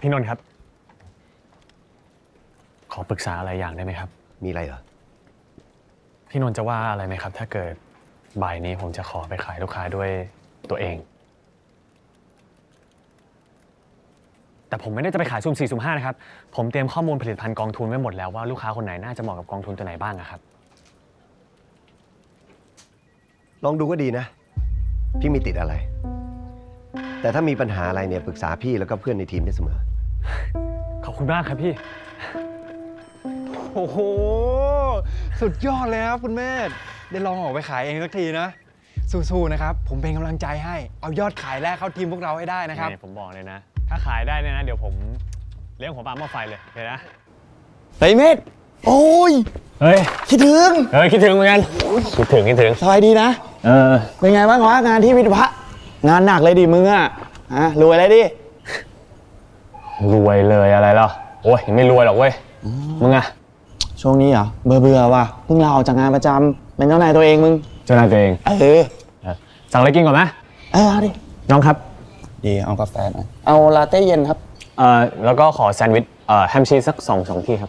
พี่นนท์ครับขอปรึกษาอะไรอย่างได้ไหมครับมีอะไรเหรอพี่นนท์จะว่าอะไรไหมครับถ้าเกิดบ่ายนี้ผมจะขอไปขายลูกค้าด้วยตัวเองแต่ผมไม่ได้จะไปขายสุ่ม4สุ่ม5นะครับผมเตรียมข้อมูลผลิตภัณฑ์กองทุนไว้หมดแล้วว่าลูกค้าคนไหนน่าจะเหมาะกับกองทุนตัวไหนบ้างครับลองดูก็ดีนะพี่มีติดอะไรแต่ถ้ามีปัญหาอะไรเนี่ยปรึกษาพี่แล้วก็เพื่อนในทีมได้เสมอขอบคุณมากครับพี่โอ้โหสุดยอดเลยครับคุณเมธได้ลองออกไปขายเองสักทีนะสู้ๆนะครับผมเป็นกำลังใจให้เอายอดขายแรกเข้าทีมพวกเราให้ได้นะครับผมบอกเลยนะถ้าขายได้เนี่ยนะเดี๋ยวผมเลี้ยงหัวปลาหม้อไฟเลยโอเคนะเฮ้ยเมธโอ้ยเฮ้ยคิดถึงคิดถึงเหมือนกันคิดถึงสบายดีนะเป็นไงบ้างวะงานที่วิทยางานหนักเลยดิมึงอ่ะรวยเลยดิรวยเลยอะไรล่ะโอ้ยยังไม่รวยหรอกเว้ยมึงอะช่วงนี้เหรอเบื่อว่ะเพิ่งลาออกจากงานประจำเป็นเจ้านายตัวเองมึงเจ้านายตัวเองสั่งอะไรกินก่อนไหมเอาดิน้องครับดีเอากาแฟหน่อยเอาลาเต้เย็นครับแล้วก็ขอแซนด์วิชแฮมชีสสัก2 ที่ครับ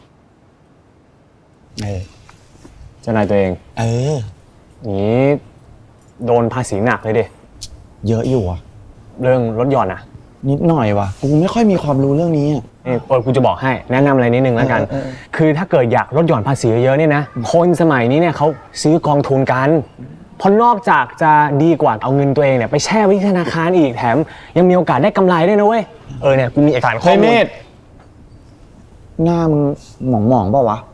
เจ้านายตัวเองนี้โดนภาษีหนักเลยดิเยอะอยู่อะเรื่องรถหย่อนอะนิดหน่อยว่ะกูไม่ค่อยมีความรู้เรื่องนี้กูจะบอกให้แนะนำอะไรนิดนึงแล้วกันคือถ้าเกิดอยากลดหย่อนภาษีเยอะเนี่ยนะคนสมัยนี้เนี่ยเขาซื้อกองทุนกันเพราะนอกจากจะดีกว่าเอาเงินตัวเองเนี่ยไปแช่ไว้ที่ธนาคารอีกแถมยังมีโอกาสได้กำไรด้วยนะเว้ยเนี่ยกูมีเอกสารข้อมูลหน้ามึงหมองเปล่าวะ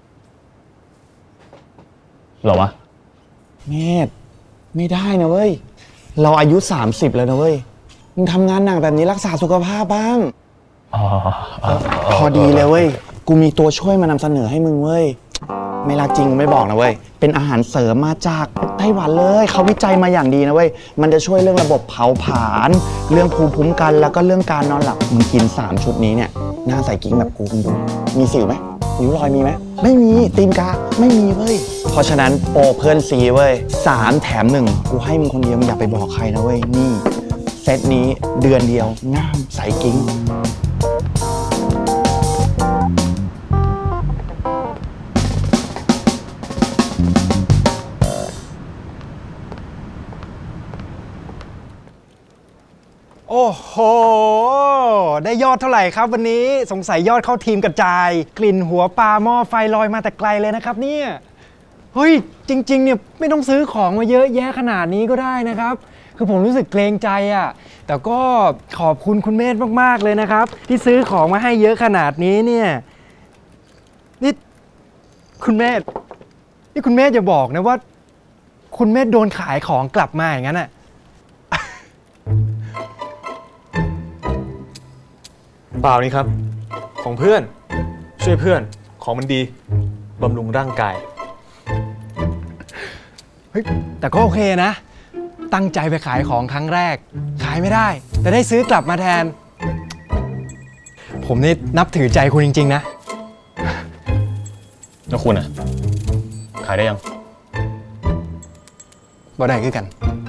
หรอวะเมธไม่ได้นะเว้ยเราอายุ30แล้วนะเว้ยมึงทำงานหนักแบบนี้รักษาสุขภาพบ้างพอดีเลยเว้ยกูมีตัวช่วยมานำเสนอให้มึงเว้ยไม่รักจริงไม่บอกนะเว้ยเป็นอาหารเสริมมาจากไต้หวันเลยเขาวิจัยมาอย่างดีนะเว้ยมันจะช่วยเรื่องระบบเผาผลาญเรื่องภูมิคุ้มกันแล้วก็เรื่องการนอนหลับมึงกิน3 ชุดนี้เนี่ยหน้าใสกิ๊งแบบกูคุณดูมีสิวไหมริ้วรอยมีไหมไม่มีตีนกาไม่มีเว้ยเพราะฉะนั้นโอเพื่อนซีเว้ย3 แถม 1กูให้มึงคนเดียวมึงอย่าไปบอกใครนะเว้ยนี่เซตนี้เดือนเดียวงามใสกิ๊งโอ้โหได้ยอดเท่าไหร่ครับวันนี้สงสัยยอดเข้าทีมกระจายกลิ่นหัวปลาหม้อไฟลอยมาแต่ไกลเลยนะครับเนี่ยเฮ้ยจริงๆเนี่ยไม่ต้องซื้อของมาเยอะแยะขนาดนี้ก็ได้นะครับคือผมรู้สึกเกรงใจอ่ะแต่ก็ขอบคุณคุณเมธมากๆเลยนะครับที่ซื้อของมาให้เยอะขนาดนี้เนี่ยนี่คุณเมธอย่าบอกนะว่าคุณเมธโดนขายของกลับมาอย่างนั้นอ่ะเปล่านี่ครับของเพื่อนช่วยเพื่อนของมันดีบำรุงร่างกายเฮ้ยแต่ก็โอเคนะตั้งใจไปขายของครั้งแรกขายไม่ได้แต่ได้ซื้อกลับมาแทนผมนี่นับถือใจคุณจริงๆนะแล้วคุณอะขายได้ยังบ่ได้คือกัน